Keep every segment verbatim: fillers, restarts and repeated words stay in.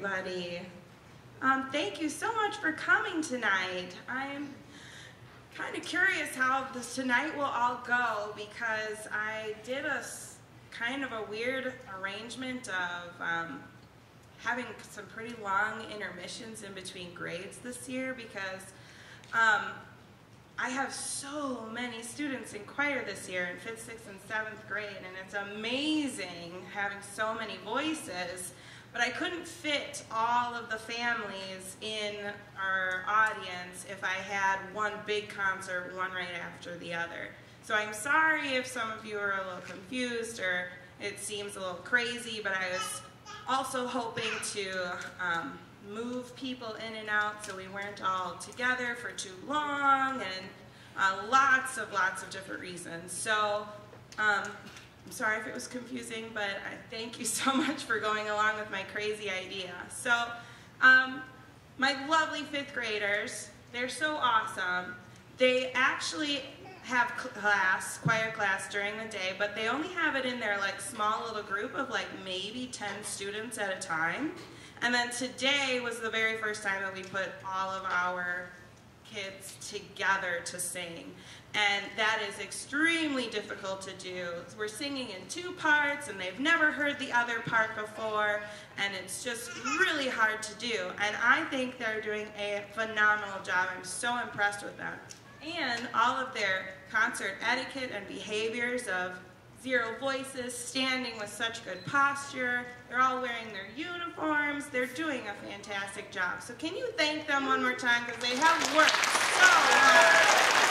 everybody. Um, thank you so much for coming tonight. I'm kind of curious how this tonight will all go because I did a kind of a weird arrangement of um, having some pretty long intermissions in between grades this year because um, I have so many students in choir this year in fifth, sixth, and seventh grade, and it's amazing having so many voices, but I couldn't fit all of the families in our audience if I had one big concert, one right after the other. So I'm sorry if some of you are a little confused or it seems a little crazy, but I was also hoping to um, move people in and out so we weren't all together for too long, and uh, lots of lots of different reasons. So um, I'm sorry if it was confusing, but I thank you so much for going along with my crazy idea. So um, my lovely fifth graders, they're so awesome. They actually have class, choir class during the day, but they only have it in their like small little group of like maybe ten students at a time. And then today was the very first time that we put all of our kids together to sing. And that is extremely difficult to do. We're singing in two parts and they've never heard the other part before, and it's just really hard to do. And I think they're doing a phenomenal job. I'm so impressed with them. And all of their concert etiquette and behaviors of zero voices, standing with such good posture. They're all wearing their uniforms. They're doing a fantastic job. So can you thank them one more time because they have worked so hard.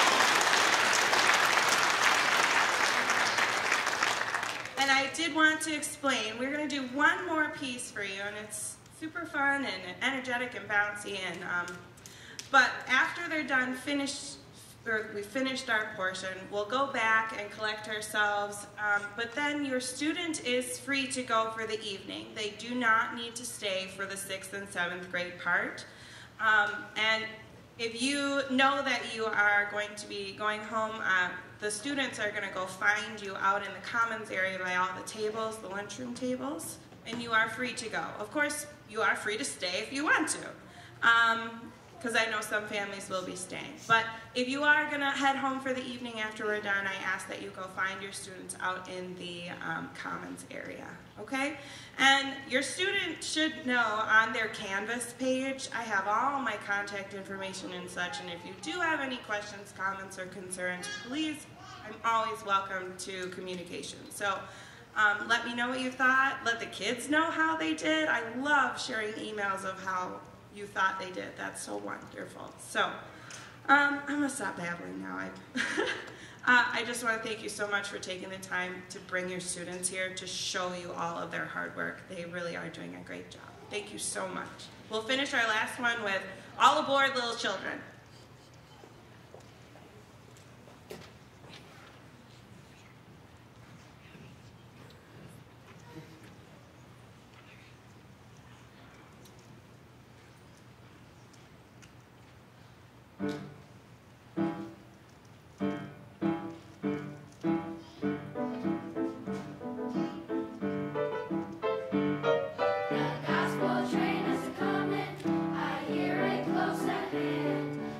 And I did want to explain, we're going to do one more piece for you, and it's super fun and energetic and bouncy. And um, but after they're done, finished. We finished our portion, we'll go back and collect ourselves, um, but then your student is free to go for the evening. They do not need to stay for the sixth and seventh grade part. Um, and if you know that you are going to be going home, uh, the students are going to go find you out in the commons area by all the tables, the lunchroom tables, and you are free to go. Of course, you are free to stay if you want to. Um, because I know some families will be staying. But if you are going to head home for the evening after we're done, I ask that you go find your students out in the um, commons area, okay? And your student should know on their Canvas page, I have all my contact information and such, and if you do have any questions, comments, or concerns, please, I'm always welcome to communication. So um, let me know what you thought. Let the kids know how they did. I love sharing emails of how you thought they did. That's so wonderful. So, um, I'm gonna stop babbling now. I, uh, I just want to thank you so much for taking the time to bring your students here to show you all of their hard work. They really are doing a great job. Thank you so much. We'll finish our last one with All Aboard Little Children. The gospel train is coming, I hear it close at hand.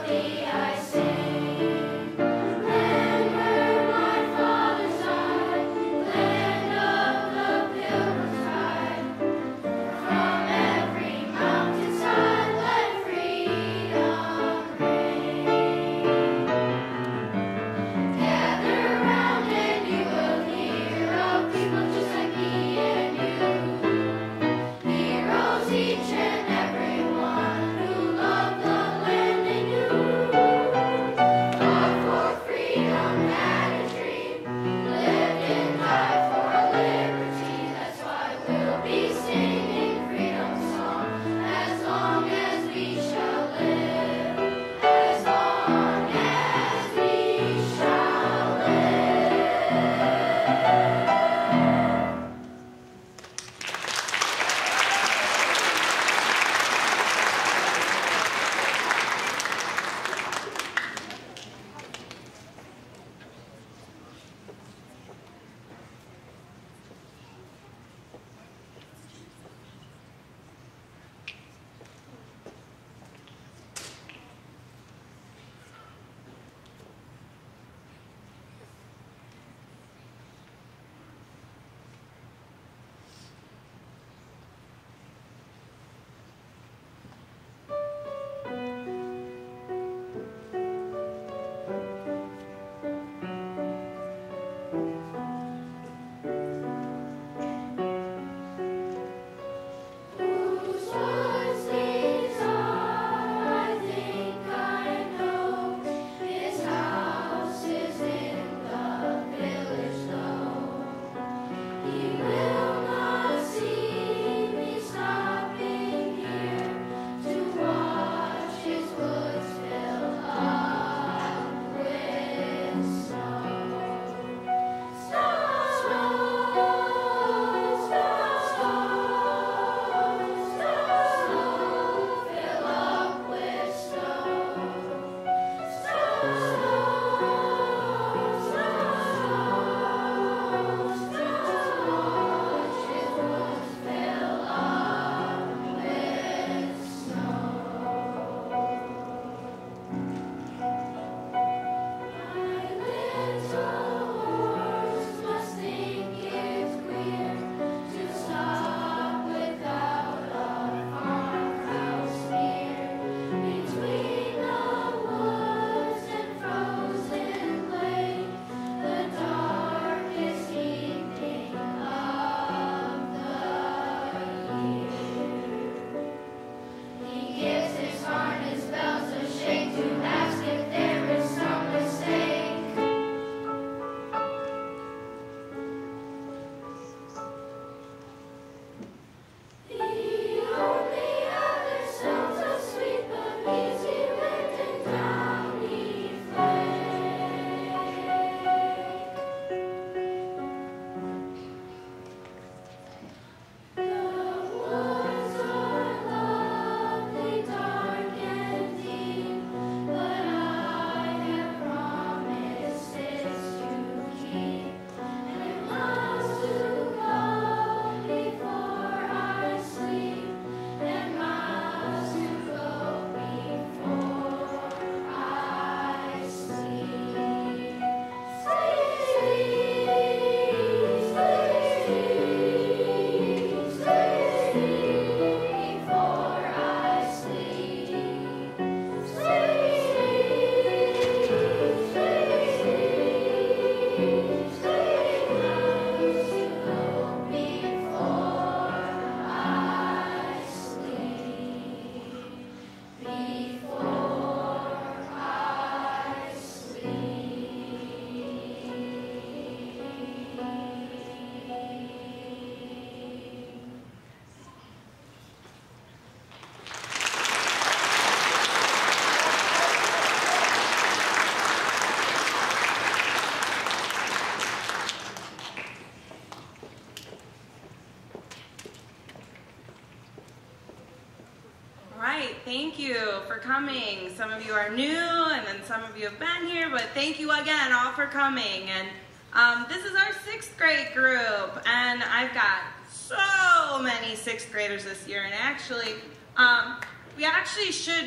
Thank you for coming. Some of you are new, and then some of you have been here, but thank you again all for coming. And um, this is our sixth grade group, and I've got so many sixth graders this year, and actually, um, we actually should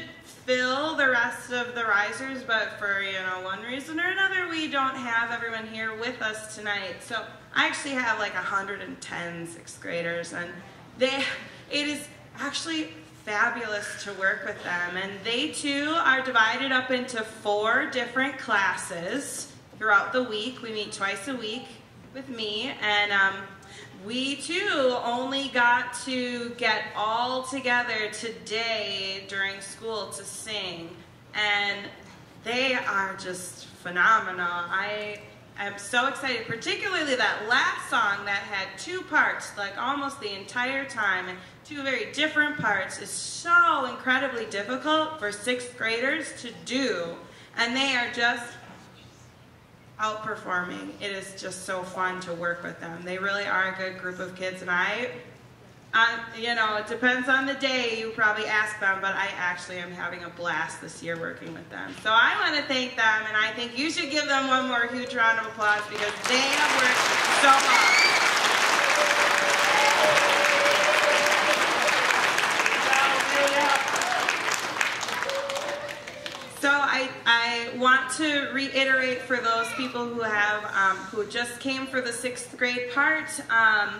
fill the rest of the risers, but for, you know, one reason or another, we don't have everyone here with us tonight. So I actually have like one hundred ten sixth graders, and they, it is actually fabulous to work with them. And they too are divided up into four different classes throughout the week. We meet twice a week with me, and um, we too only got to get all together today during school to sing, and they are just phenomenal. I am so excited, particularly that last song that had two parts, like almost the entire time, and two very different parts, is so incredibly difficult for sixth graders to do, and they are just outperforming. It is just so fun to work with them. They really are a good group of kids, and I, I, you know, it depends on the day. You probably ask them, but I actually am having a blast this year working with them. So I want to thank them, and I think you should give them one more huge round of applause because they have worked so hard. So I, I want to reiterate for those people who have um, who just came for the sixth grade part. Um,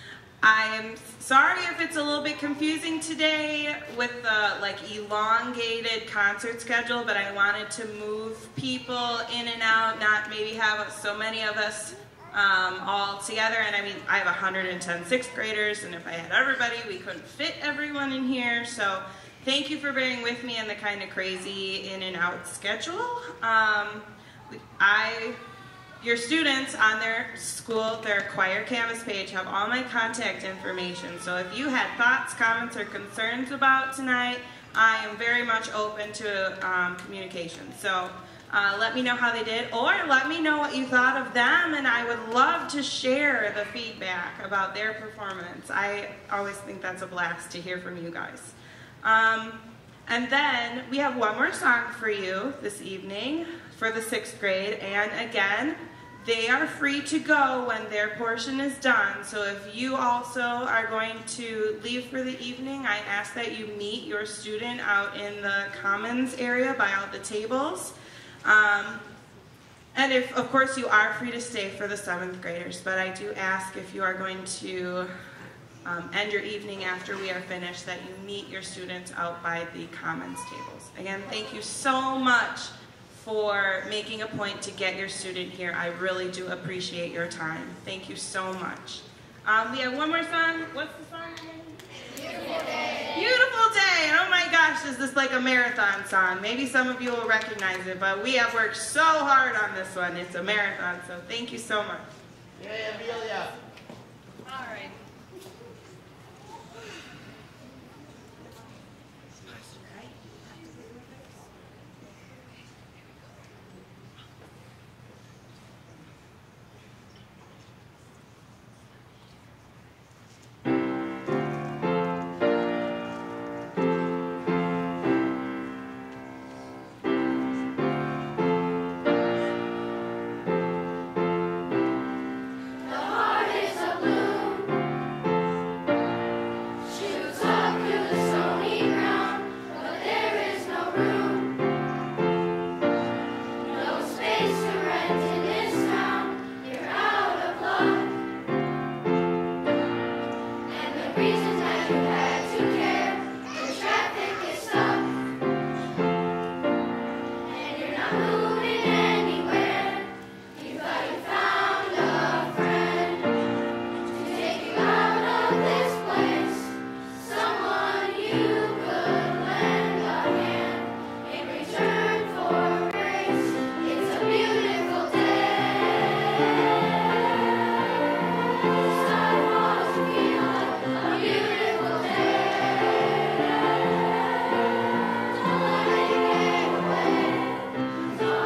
I'm sorry if it's a little bit confusing today with the like elongated concert schedule, but I wanted to move people in and out, not maybe have so many of us um, all together. And I mean, I have one hundred ten sixth graders, and if I had everybody, we couldn't fit everyone in here. So thank you for bearing with me in the kind of crazy in and out schedule. Um, I, your students on their school, their choir canvas page have all my contact information. So if you had thoughts, comments, or concerns about tonight, I am very much open to um, communication. So uh, let me know how they did, or let me know what you thought of them, and I would love to share the feedback about their performance. I always think that's a blast to hear from you guys. Um, and then we have one more song for you this evening for the sixth grade, and again, they are free to go when their portion is done. So if you also are going to leave for the evening, I ask that you meet your student out in the commons area by all the tables. Um, and if, of course, you are free to stay for the seventh graders, but I do ask if you are going to Um, end your evening after we are finished, that you meet your students out by the commons tables. Again, thank you so much for making a point to get your student here. I really do appreciate your time. Thank you so much. Um, we have one more song. What's the song again? Beautiful Day. Beautiful Day. Oh my gosh, is this like a marathon song? Maybe some of you will recognize it, but we have worked so hard on this one. It's a marathon, so thank you so much. Yeah, Amelia. All right. Beautiful day.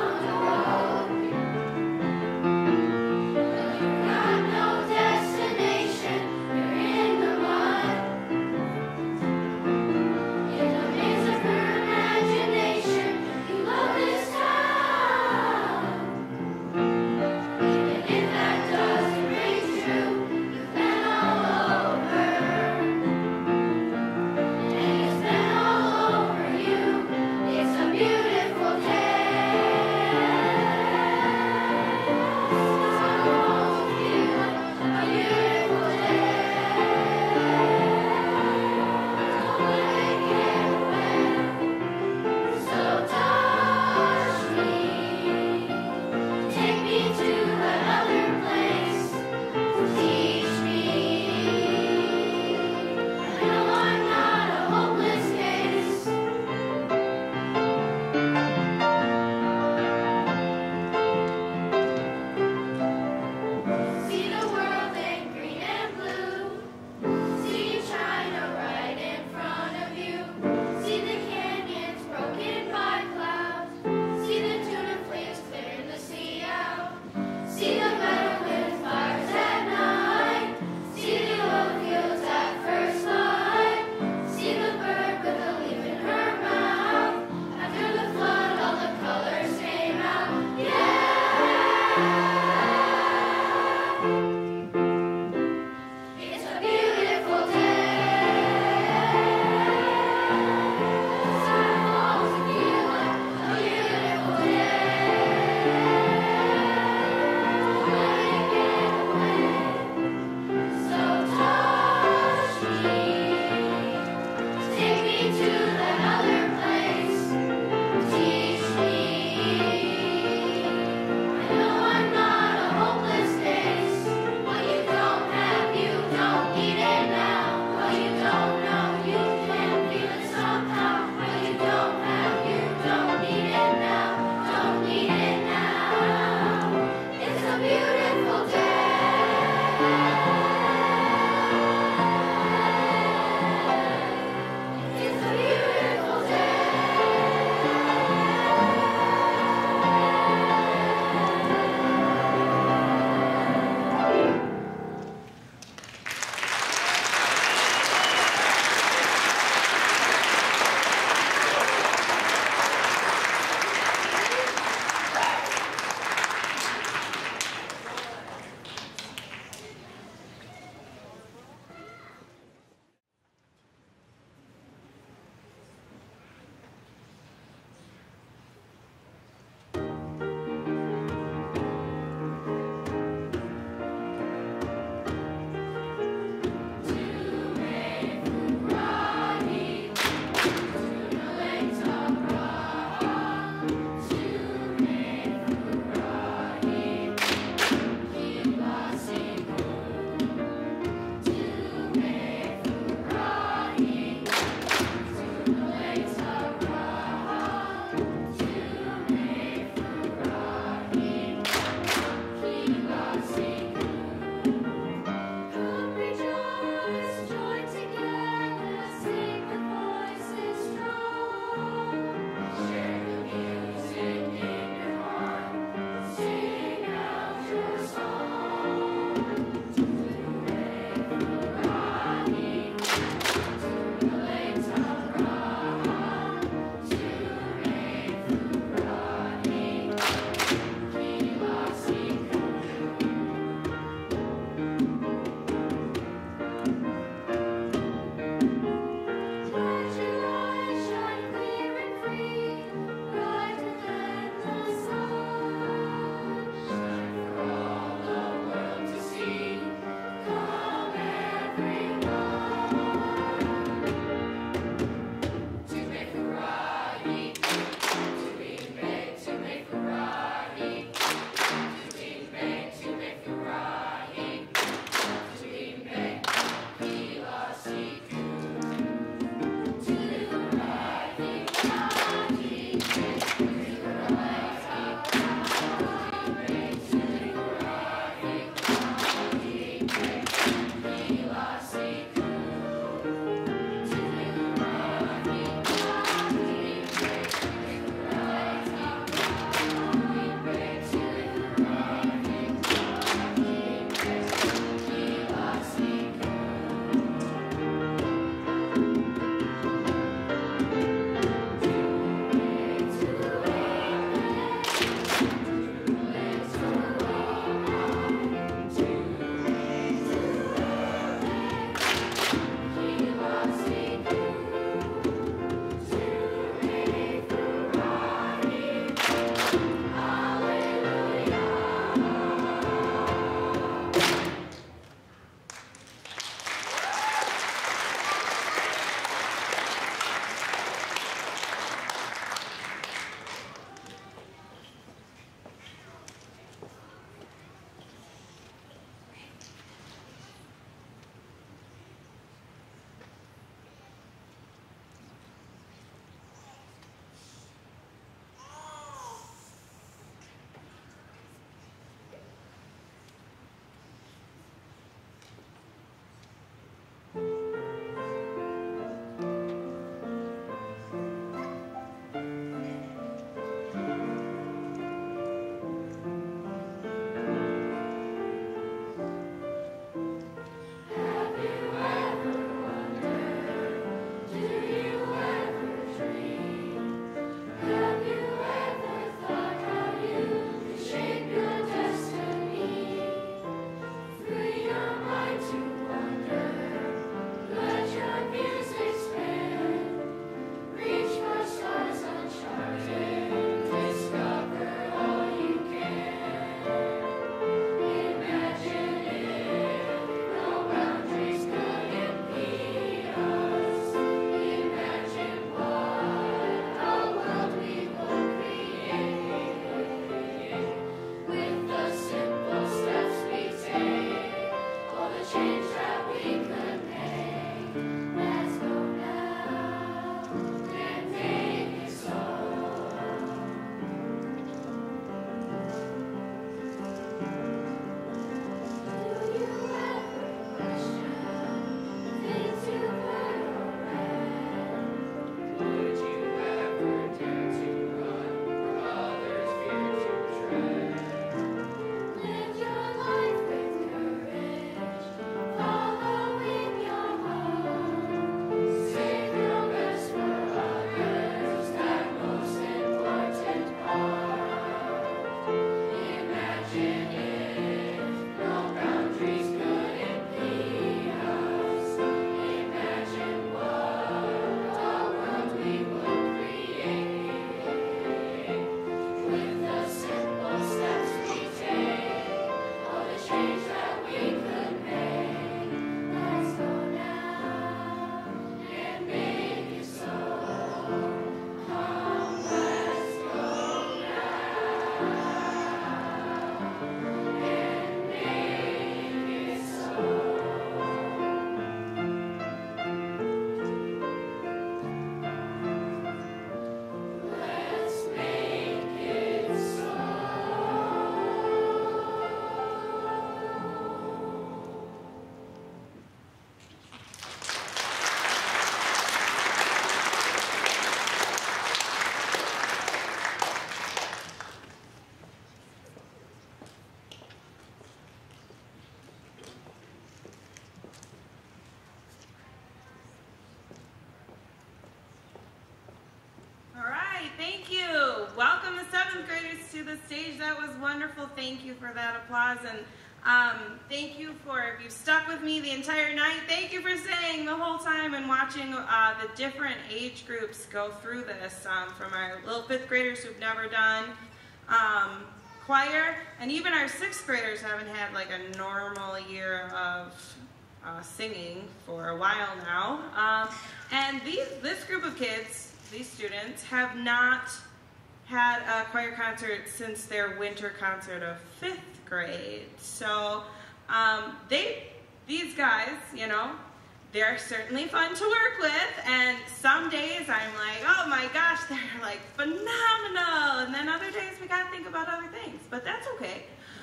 the stage. That was wonderful. Thank you for that applause. And um, thank you for, if you stuck with me the entire night, thank you for staying the whole time and watching uh, the different age groups go through this, um, from our little fifth graders who've never done um, choir, and even our sixth graders haven't had like a normal year of uh, singing for a while now. Um, and these, this group of kids, these students, have not had a choir concert since their winter concert of fifth grade. So um, they, these guys, you know, they're certainly fun to work with, and some days I'm like, oh my gosh, they're like phenomenal, and then other days we gotta think about other things, but that's okay.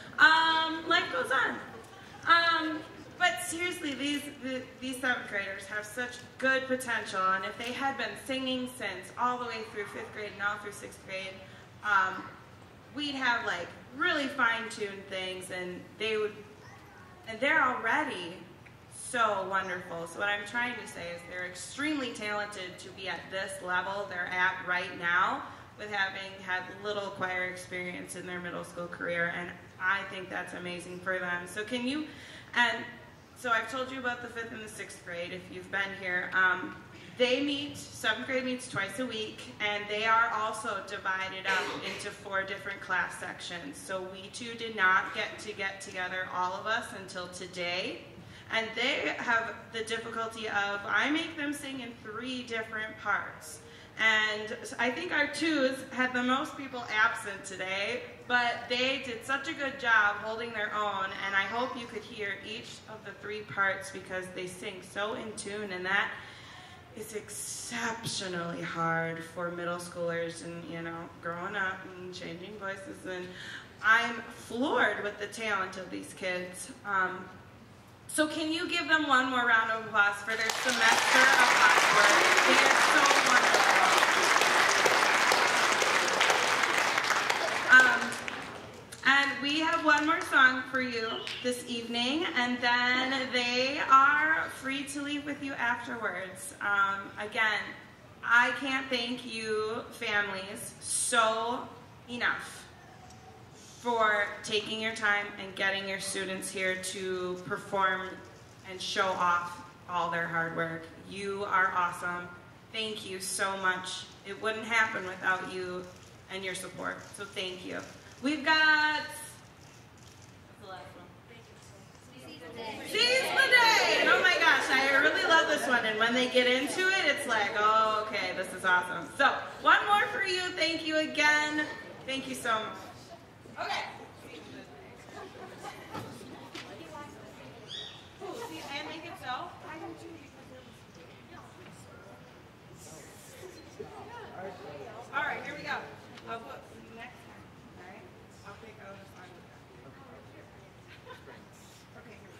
Um, life goes on. Um, but seriously, these the, these seventh graders have such good potential, and if they had been singing since all the way through fifth grade and all through sixth grade, um, we'd have like really fine-tuned things, and they would, and they're already so wonderful. So what I'm trying to say is they're extremely talented to be at this level they're at right now, with having had little choir experience in their middle school career, and I think that's amazing for them. So can you, and so I've told you about the fifth and the sixth grade, if you've been here. Um, they meet, seventh grade meets twice a week, and they are also divided up into four different class sections. So we too did not get to get together, all of us, until today. And they have the difficulty of, I make them sing in three different parts. And I think our twos had the most people absent today, but they did such a good job holding their own, and I hope you could hear each of the three parts because they sing so in tune, and that is exceptionally hard for middle schoolers and, you know, growing up and changing voices. And I'm floored with the talent of these kids. Um, So can you give them one more round of applause for their semester of hard work? They are so wonderful. Um, and we have one more song for you this evening, and then they are free to leave with you afterwards. Um, again, I can't thank you families so enough for taking your time and getting your students here to perform and show off all their hard work. You are awesome. Thank you so much. It wouldn't happen without you and your support, so thank you. We've got, what's the last one? Seize the Day. Oh my gosh, I really love this one, and when they get into it, it's like, oh, okay, this is awesome. So, one more for you. Thank you again. Thank you so much. Okay. Ooh, see, and make it so. I don't do All right, here we go. I'll put next time. All right, I'll pick out a song. Okay. Here